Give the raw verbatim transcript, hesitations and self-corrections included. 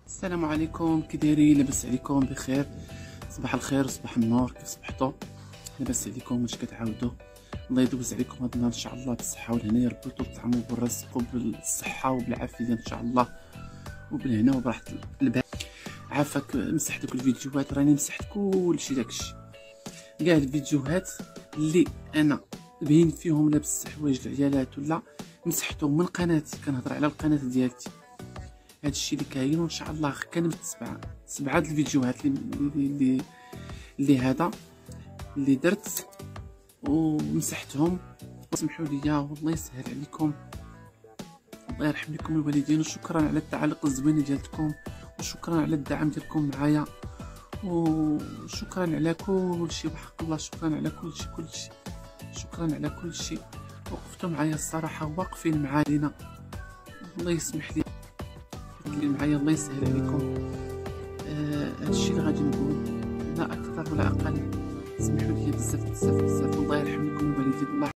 السلام عليكم، كي دايرين؟ لاباس عليكم؟ بخير؟ صباح الخير وصباح النور، كيف صبحتوا؟ لاباس عليكم؟ واش كتعاودوا؟ الله يدوز عليكم هذا النهار ان شاء الله بالصحه والهنا، يا ربي تطعموا بالرزق وبالصحه وبالعافيه ان شاء الله، وبالهنا وبراحه البال. عافاك مسح دوك الفيديوهات، راني مسحت كلشي داكشي، كاع الفيديوهات اللي انا باين فيهم لابس حوايج العيالات ولا مسحتهم من قناتي، كنهضر على القناه ديالتي. هادشي اللي كاين، وان شاء الله كنمت سبعه سبعه د الفيديوهات اللي اللي اللي هذا اللي درت ومسحتهم. اسمحوا لي والله يسهل عليكم، الله يرحم لكم الوالدين، وشكرا على التعاليق الزوينه ديالكم، وشكرا على الدعم ديالكم معايا، وشكرا على كل شيء، وحق الله شكرا على كل شيء كل شيء شكرا على كل شيء. وقفتوا معايا الصراحه، واقفين معايا، الله يسمح لي اللي معايا، الله يسهل عليكم. آه هادشي اللي غادي نقول، لا اكثر ولا اقل. سمحوا لي بزاف بزاف بزاف، الله يرحم لكم الوالدين. الله